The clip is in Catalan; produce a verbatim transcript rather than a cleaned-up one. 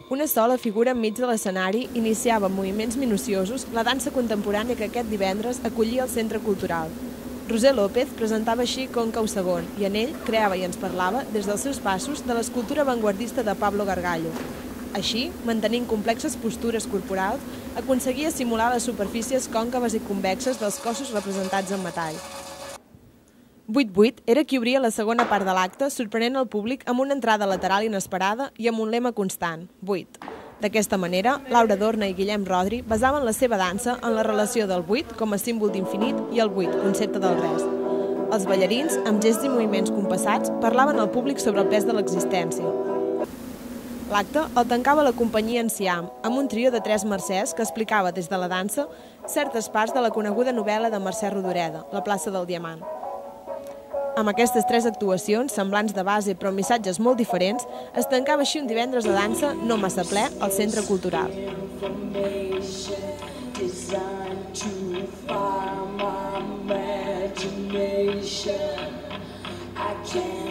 Una sola figura enmig de l'escenari iniciava amb moviments minuciosos la dansa contemporània que aquest divendres acollia el Centre Cultural. Roser López presentava així Còncau segon i en ell creava i ens parlava, des dels seus passos, de l'escultura avantguardista de Pablo Gargallo. Així, mantenint complexes postures corporals, aconseguia simular les superfícies còncaves i convexes dels cossos representats en metall. vuit vuit era qui obria la segona part de l'acte, sorprenent el públic amb una entrada lateral inesperada i amb un lema constant, vuit. D'aquesta manera, Laura Dorna i Guillem Rodri basaven la seva dansa en la relació del vuit com a símbol d'infinit i el vuit, concepte del res. Els ballarins, amb gests i moviments compassats, parlaven al públic sobre el pes de l'existència. L'acte el tancava la companyia Enciam, amb un trio de tres Mercès que explicava des de la dansa certes parts de la coneguda novel·la de Mercè Rodoreda, La plaça del Diamant. Amb aquestes tres actuacions, semblants de base però amb missatges molt diferents, es tancava així un divendres de dansa no massa ple al Centre Cultural. I can't